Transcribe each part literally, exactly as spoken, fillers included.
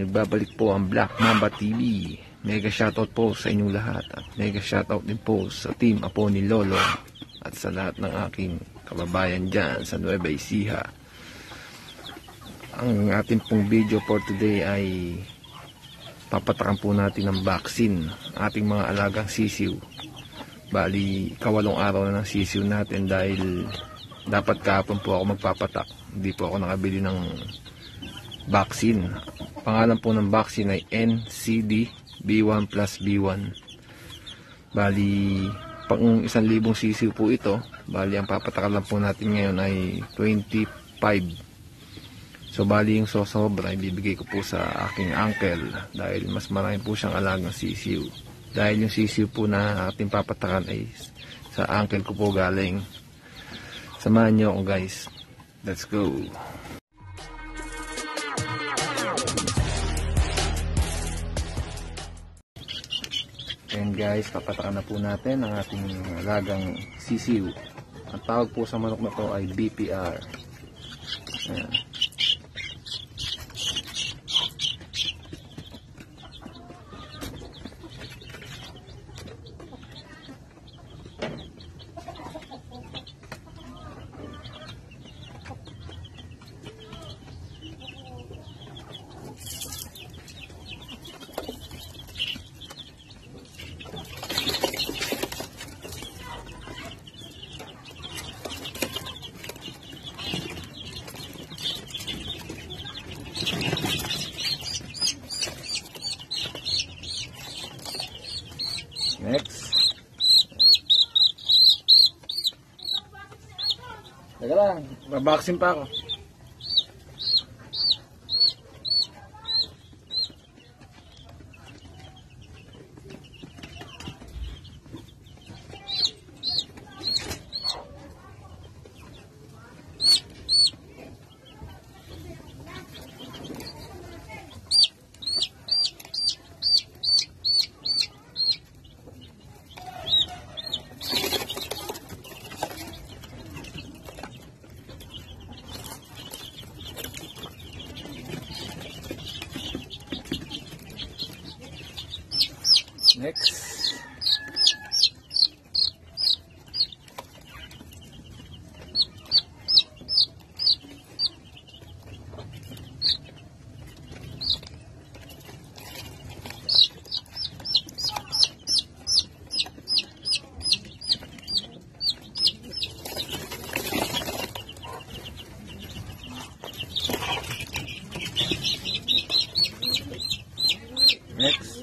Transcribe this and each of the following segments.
nagbabalik po ang Black Mamba T V. Mega shoutout po sa inyong lahat at mega shoutout din po sa team Apo ni Lolo at sa lahat ng aking kababayan dyan sa Nueva Ecija. Ang ating pong video for today ay papatakan po natin ng vaccine ating mga alagang sisiw. Bali, kawalong araw na ng sisiw natin dahil dapat kahapon po ako magpapatak. Hindi po ako nakabili ng vaccine. Pangalan po ng vaccine ay N C D B one plus B one. Bali, pang isang libong sisiw po ito. Bali, ang papatakan lang po natin ngayon ay twenty-five. So, bali yung sosobra, ibibigay ko po sa aking uncle dahil mas marami po siyang alagang sisiw. Dahil yung sisiw po na ating papatakan ay sa uncle ko po galing. Samahan nyo ako guys. Let's go. And guys, papatakan na po natin ang ating alagang sisiw. Ang tawag po sa manok na to ay B P R. Ayan. Next. Teka lang, babaksin pa ako. Next. Next.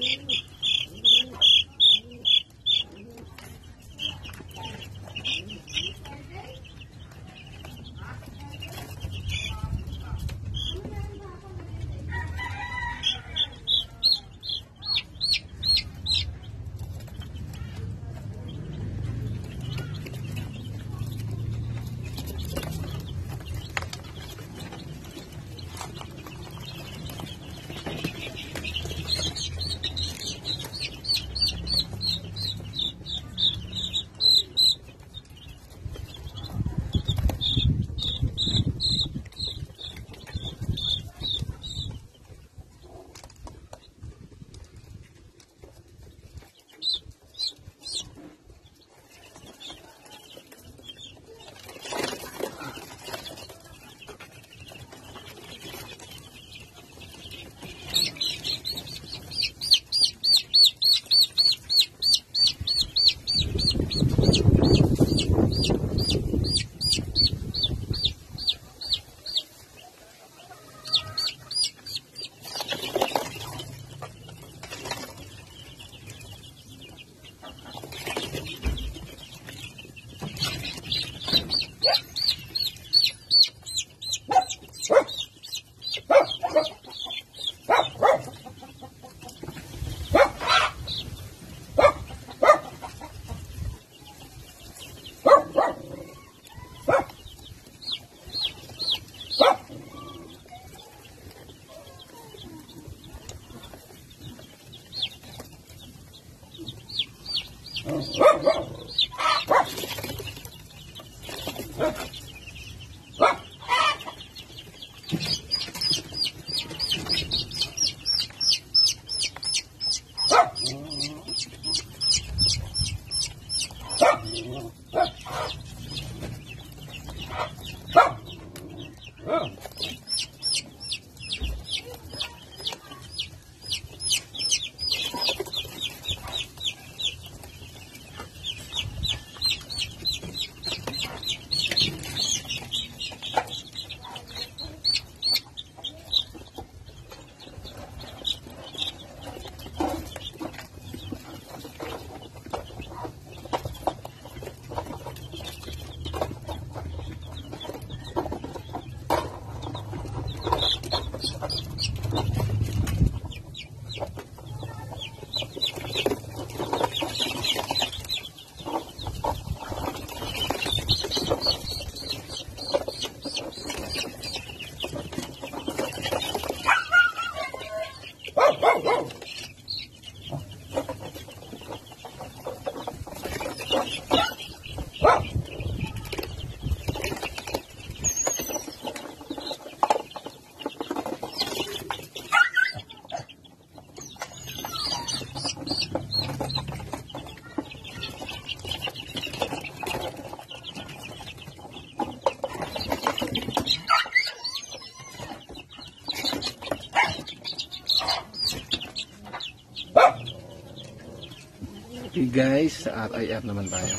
Okay guys, sa R I R naman tayo.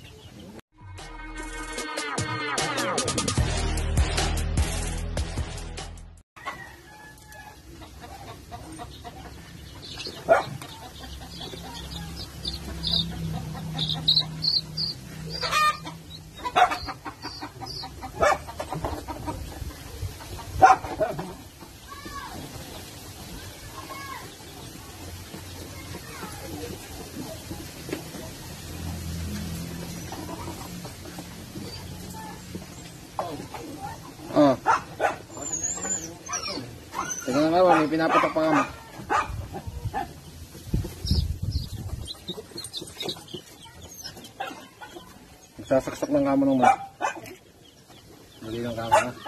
Oh. Teka na nga, may pinapatak pa kami. Nagsasaksak lang kamo ng mga. Mali lang kamo ha.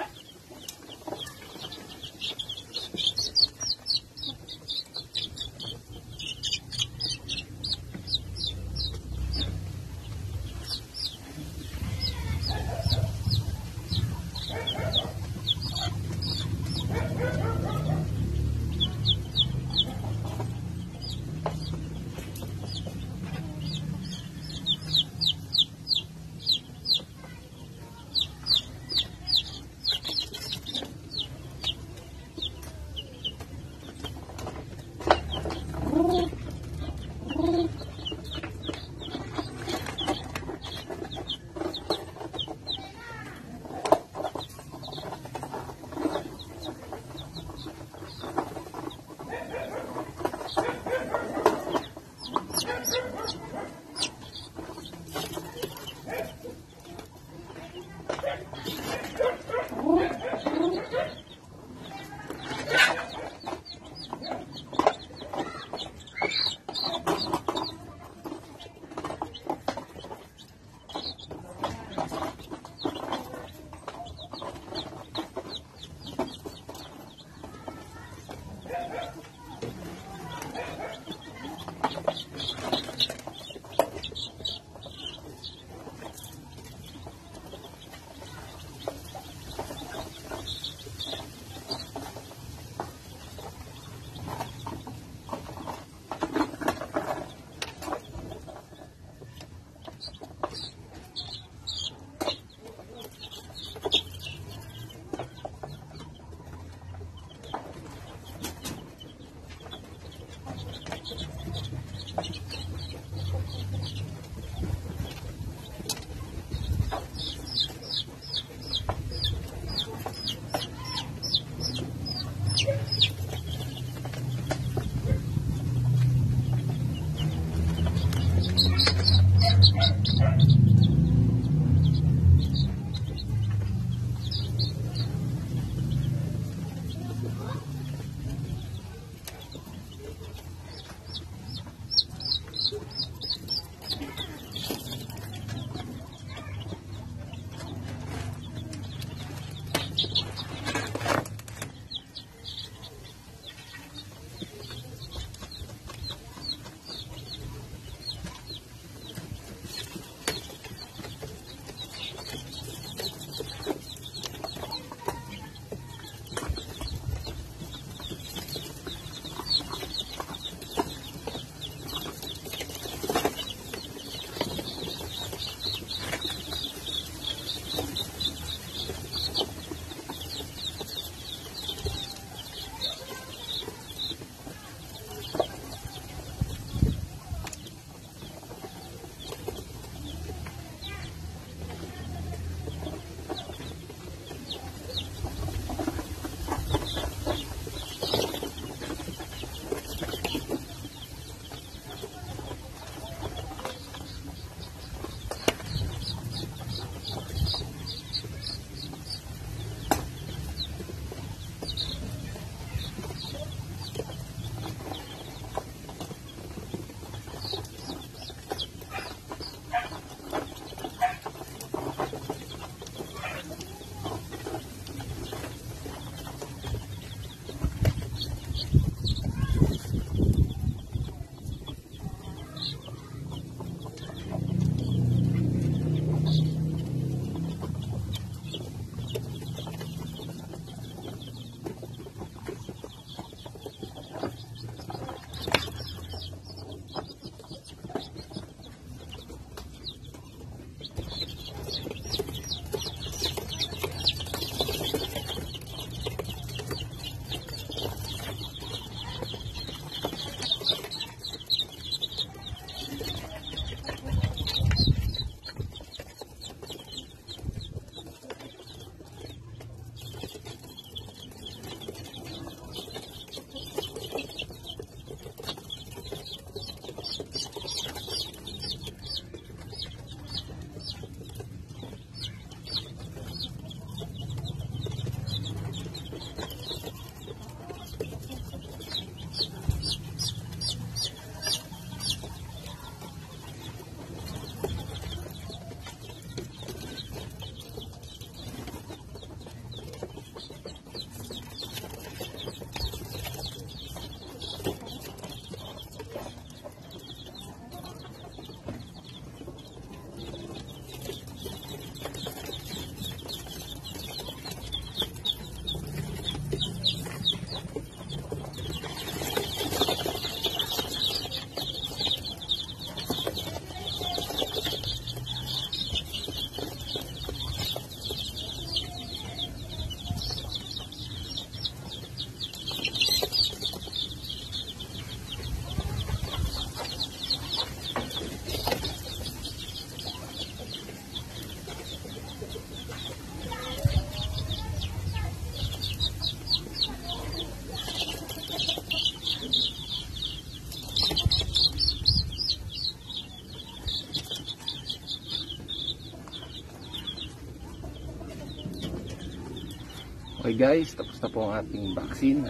Okay guys, tapos na po ang ating vaccine.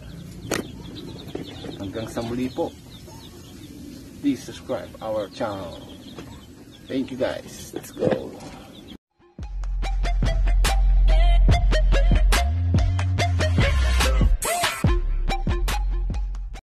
Hanggang sa muli po. Please subscribe our channel. Thank you guys. Let's go.